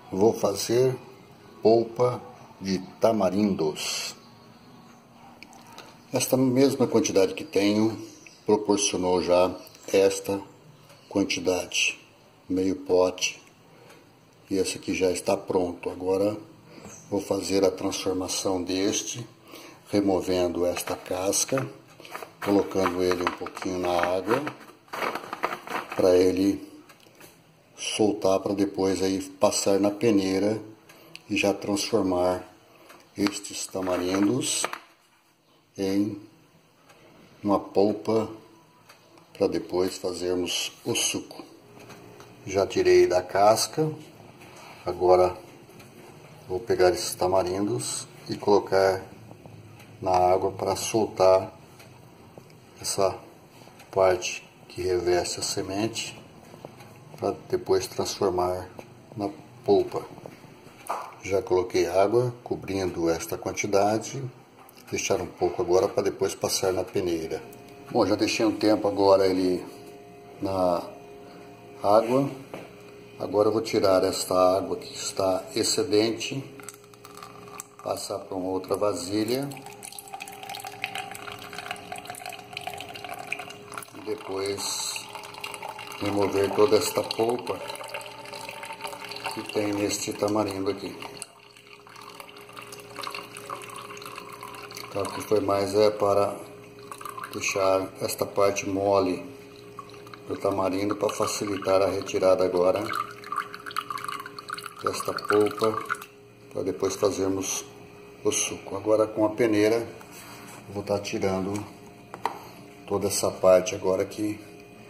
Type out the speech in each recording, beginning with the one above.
Vou fazer polpa de tamarindos. Esta mesma quantidade que tenho proporcionou já esta quantidade, meio pote, e esse aqui já está pronto. Agora vou fazer a transformação deste, removendo esta casca, colocando ele um pouquinho na água para ele soltar, para depois aí passar na peneira e já transformar estes tamarindos em uma polpa para depois fazermos o suco. Já tirei da casca, agora vou pegar esses tamarindos e colocar na água para soltar essa parte que reveste a semente, para depois transformar na polpa. Já coloquei água cobrindo esta quantidade, deixar um pouco agora para depois passar na peneira. Bom, já deixei um tempo agora ele na água. Agora eu vou tirar esta água que está excedente, passar para uma outra vasilha e depois remover toda esta polpa que tem neste tamarindo aqui. Então, o que foi mais é para deixar esta parte mole do tamarindo, para facilitar a retirada agora desta polpa, para depois fazermos o suco. Agora com a peneira eu vou estar tirando toda essa parte agora que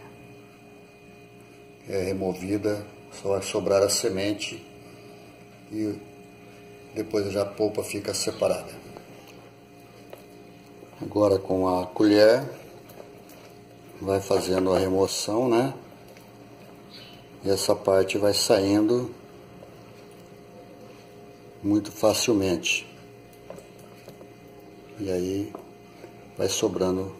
é removida, só vai sobrar a semente e depois já a polpa fica separada. Agora com a colher vai fazendo a remoção, né? E essa parte vai saindo muito facilmente. E aí vai sobrando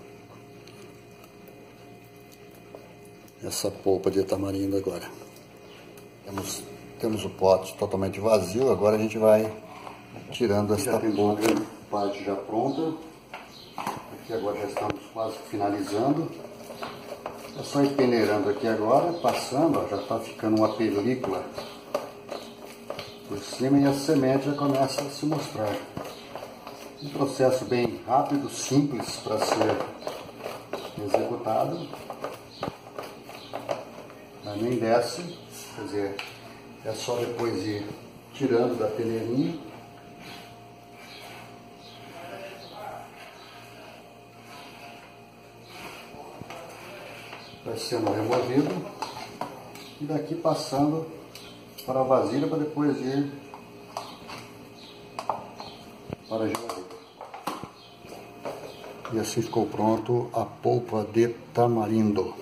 essa polpa de tamarindo agora. Temos o pote totalmente vazio, agora a gente vai tirando essa polpa. A parte já pronta. Aqui agora já estamos quase finalizando. É só ir peneirando aqui agora, passando, ó, já está ficando uma película por cima e a semente já começa a se mostrar. Um processo bem rápido, simples para ser executado. Mas nem desce, quer dizer, é só depois ir tirando da peneirinha. Vai sendo removido e daqui passando para a vasilha para depois ir para a geladeira. E assim ficou pronto a polpa de tamarindo.